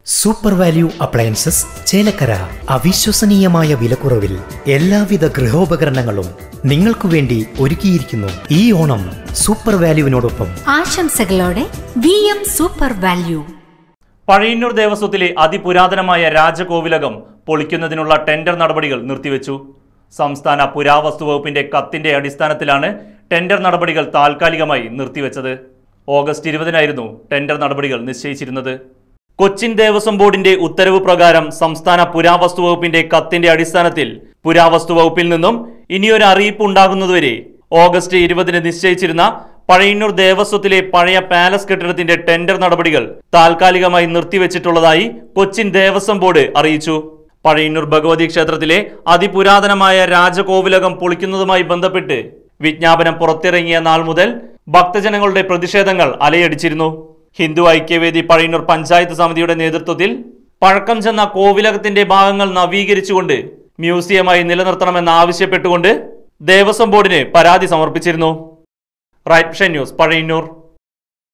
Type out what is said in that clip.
Super value appliances Chelakkara. അവിശ്വസനീയമായ വിലക്കുറവിൽ എല്ലാവിധ ഗൃഹോപകരണങ്ങളും നിങ്ങൾക്കു വേണ്ടി ഒരുക്കിയിരിക്കുന്നു. ഈ ഓണം സൂപ്പർ വാല്യൂവിനോടൊപ്പം ആശംസകളോടെ സൂപ്പർ വാല്യൂ. പഴയന്നൂർ ദേവസ്വത്തിലെ അതിപുരാതനമായ രാജകോവിലകം പൊളിക്കുന്നതിനുള്ള ടെൻഡർ നടപടികൾ നിർത്തിവെച്ചു. സംസ്ഥാന പുരാവസ്തു വകുപ്പിന്റെ കത്തിന്റെ അടിസ്ഥാനത്തിലാണ് ടെൻഡർ നടപടികൾ താൽക്കാലികമായി നിർത്തിവെച്ചത്. ഓഗസ്റ്റ് 20-നായിരുന്നു ടെൻഡർ നടപടികൾ നിശ്ചയിച്ചിരുന്നത്. കൊച്ചിൻ ദേവസ്വം ബോർഡിന്റെ ഉത്തരവ് പ്രകാരം സംസ്ഥാന പുരാവസ്തു വകുപ്പിന്റെ കത്തിന്റെ അടിസ്ഥാനത്തിൽ പുരാവസ്തു വകുപ്പിൽ നിന്നും ഇനിയൊരു അറിയിപ്പ് ഉണ്ടാകുന്നതുവരെ ഓഗസ്റ്റ് 20-ന് നിശ്ചയിച്ചിരുന്ന പഴയന്നൂർ ദേവസ്വത്തിലെ പഴയ പാലസ് കെട്ടിടത്തിന്റെ ടെൻഡർ നടപടികൾ താൽക്കാലികമായി നിർത്തിവെച്ചിട്ടുള്ളതായി കൊച്ചിൻ ദേവസ്വം ബോർഡ് അറിയിച്ചു. പഴയന്നൂർ ഭഗവതി ക്ഷേത്രത്തിലെ അതിപുരാതനമായ രാജകോവിലകം പൊളിക്കുന്നതുമായി ബന്ധപ്പെട്ട് വിജ്ഞാപനം പുറത്തിറങ്ങിയ നാൾ മുതൽ ഭക്തജനങ്ങളുടെ പ്രതിഷേധങ്ങൾ അലയടിച്ചിരുന്നു. ഹിന്ദു ഐക്യവേദി പഴയന്നൂർ പഞ്ചായത്ത് സമിതിയുടെ നേതൃത്വത്തിൽ പഴക്കം ചെന്ന കോവിലകത്തിന്റെ ഭാഗങ്ങൾ നവീകരിച്ചുകൊണ്ട് മ്യൂസിയമായി നിലനിർത്തണമെന്നാവശ്യപ്പെട്ടുകൊണ്ട് ദേവസ്വം ബോർഡിന് പരാതി സമർപ്പിച്ചിരുന്നു. Right news Pazhayannur.